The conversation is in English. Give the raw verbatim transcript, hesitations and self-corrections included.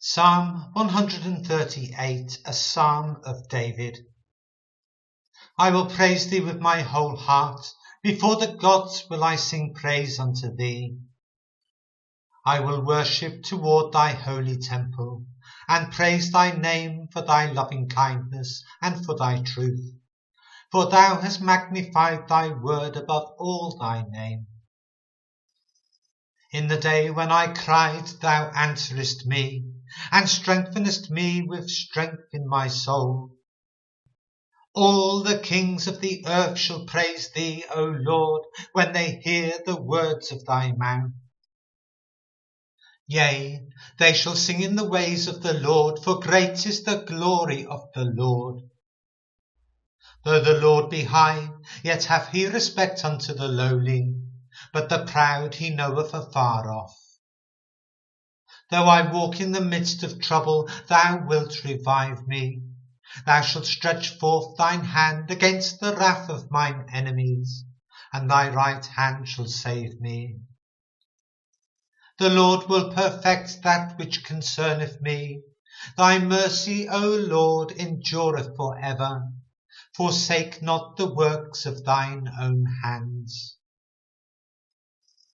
Psalm one hundred thirty-eight, a psalm of David. I will praise thee with my whole heart. Before the gods will I sing praise unto thee. I will worship toward thy holy temple, and praise thy name for thy loving kindness and for thy truth. For thou hast magnified thy word above all thy name. In the day when I cried, thou answerest me, and strengthenest me with strength in my soul. All the kings of the earth shall praise thee, O Lord, when they hear the words of thy mouth. Yea, they shall sing in the ways of the Lord, for great is the glory of the Lord. Though the Lord be high, yet hath he respect unto the lowly, but the proud he knoweth afar off. Though I walk in the midst of trouble, thou wilt revive me. Thou shalt stretch forth thine hand against the wrath of mine enemies, and thy right hand shall save me. The Lord will perfect that which concerneth me. Thy mercy, O Lord, endureth for ever. Forsake not the works of thine own hands.